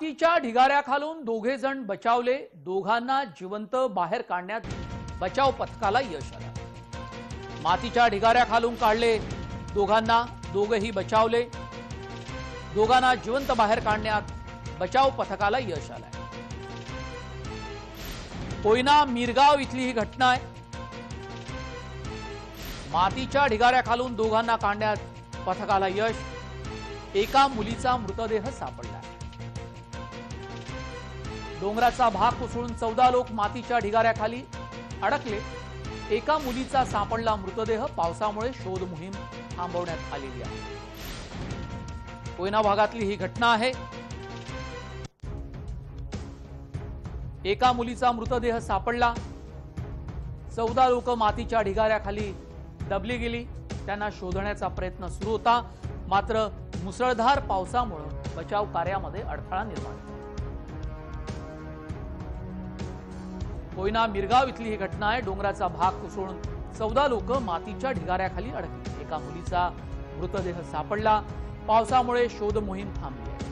मातीच्या ढिगाऱ्याखालून दोघे जण बचावले। दोघांना जिवंत बाहेर काढण्यात बचाव पथकाला यश आलं। मातीच्या ढिगाऱ्याखालून काढले दोघांना, दोघेही बचावले। दोघांना जिवंत बाहेर काढण्यात बचाव पथकाला यश आलंय। कोयना मिरगाव इथली ही घटना आहे। मातीच्या ढिगाऱ्याखालून दोघांना काढण्यात पथकाला यश। एका मुलीचा मृतदेह सापडला। डोंगराचा भाग कोसळून 14 लोक मातीच्या ढिगाऱ्याखाली अडकले। एका मुलीचा सापडला मृतदेह। पावसामुळे शोध मोहीम थांबवण्यात आलेली आहे। कोयना भागातली ही घटना आहे। एका मुलीचा मृतदेह सापडला। 14 लोक मातीच्या ढिगाऱ्याखाली दबली गेली। त्यांना शोधण्याचा प्रयत्न सुरू होता, मात्र मुसळधार पावसामुळे बचाव कार्यामध्ये अडथळा निर्माण झाला। कोयना मिरगाव इथली ही घटना आहे। डोंगराचा भाग कोसळून 14 लोक मातीच्या ढिगाऱ्याखाली अडकली। एका मुलीचा मृतदेह सापडला। पावसामुळे शोध मोहीम थांबली आहे।